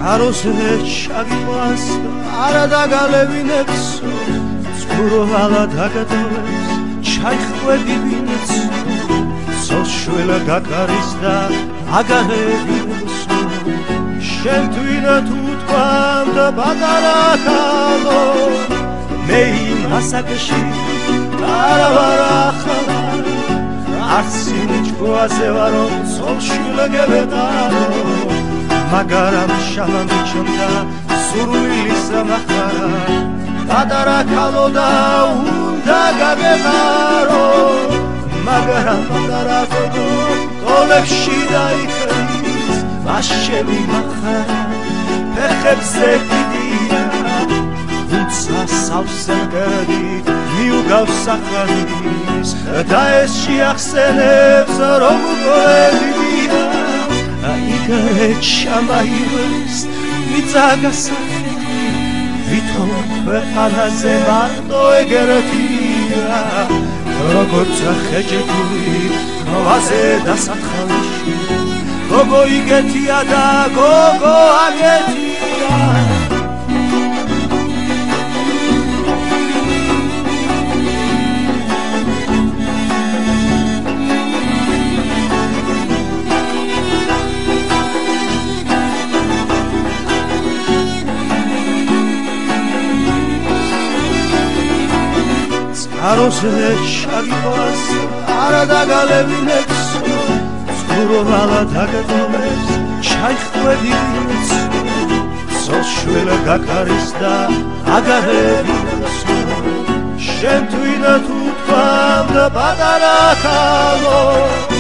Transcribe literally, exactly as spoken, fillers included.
წყაროზე ჩაგიყვანს არა დაგალევინებს წყურვალა დაგატოვებს ჩაიხვედი ვინც სოშველა გაკარის და აგარებინებს შენ თვითონ თუ თქვამ და პატარა ქალო მე იმ ასაკში არა ვარ ახლა არც იმჩქოაზე ვარო სოშველა გებეტარო მაგრამ შალამი ჩონდა სურვილის მახარა პატარა ქალო და უნდა გაგეყარო მაგრამ პატარა ქალო ტოლებში დაიქრის ვაშები მახარა ფეხებზე კიდია თუმცა სავსე მგრადი მიუგავს სახარის და ეს შეახსენებს რომ გვედია იგარე ჩამაივეს მიწაგასახი ვითომ ქვეყანაზე მარტო ეგერთია როგორც ხეჭებული გვაზე დასახალში გოგო იგეთია და გოგო აგეთია წყაროზე ჩაგიყვანს არა დაგალევინებს წყურვალა დაგატოვებს ჩაიხვედი ვინც სოშველა გაკარის და აგარებინებს შენ თვითონ თუ თქვამ და პატარა ქალო